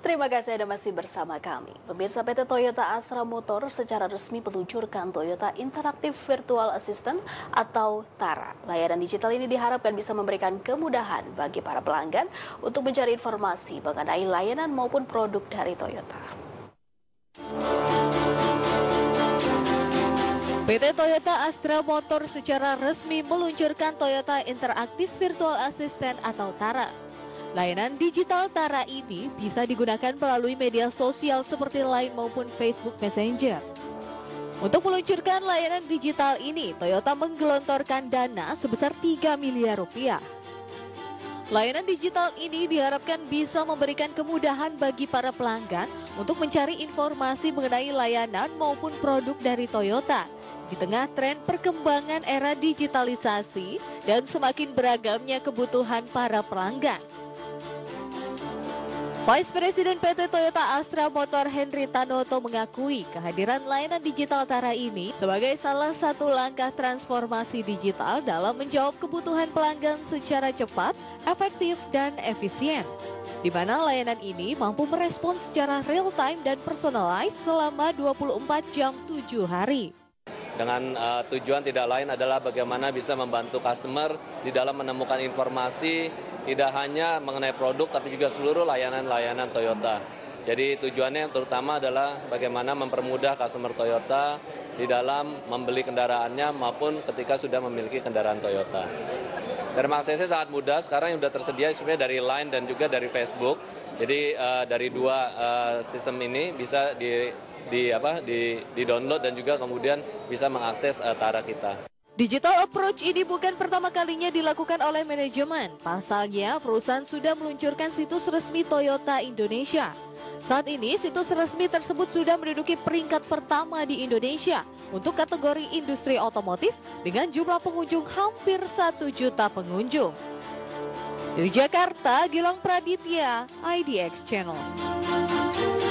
Terima kasih Anda masih bersama kami. Pemirsa, PT Toyota Astra Motor secara resmi meluncurkan Toyota Interactive Virtual Assistant atau TARA. Layanan digital ini diharapkan bisa memberikan kemudahan bagi para pelanggan untuk mencari informasi mengenai layanan maupun produk dari Toyota. PT Toyota Astra Motor secara resmi meluncurkan Toyota Interactive Virtual Assistant atau TARA. Layanan digital TARA ini bisa digunakan melalui media sosial seperti Line maupun Facebook Messenger. Untuk meluncurkan layanan digital ini, Toyota menggelontorkan dana sebesar 3 miliar rupiah. Layanan digital ini diharapkan bisa memberikan kemudahan bagi para pelanggan untuk mencari informasi mengenai layanan maupun produk dari Toyota di tengah tren perkembangan era digitalisasi dan semakin beragamnya kebutuhan para pelanggan. Vice President PT Toyota Astra Motor Henry Tanoto mengakui kehadiran layanan digital TARA ini sebagai salah satu langkah transformasi digital dalam menjawab kebutuhan pelanggan secara cepat, efektif, dan efisien. Di mana layanan ini mampu merespon secara real time dan personalized selama 24 jam 7 hari. Dengan tujuan tidak lain adalah bagaimana bisa membantu customer di dalam menemukan informasi tidak hanya mengenai produk tapi juga seluruh layanan-layanan Toyota. Jadi tujuannya yang terutama adalah bagaimana mempermudah customer Toyota di dalam membeli kendaraannya maupun ketika sudah memiliki kendaraan Toyota. Terima kasih sangat mudah, sekarang yang sudah tersedia sebenarnya dari Line dan juga dari Facebook. Jadi dari dua sistem ini bisa di-download dan juga kemudian bisa mengakses TARA kita. Digital approach ini bukan pertama kalinya dilakukan oleh manajemen. Pasalnya, perusahaan sudah meluncurkan situs resmi Toyota Indonesia. Saat ini, situs resmi tersebut sudah menduduki peringkat pertama di Indonesia untuk kategori industri otomotif dengan jumlah pengunjung hampir 1 juta pengunjung. Dari Jakarta, Gilang Praditya, IDX Channel.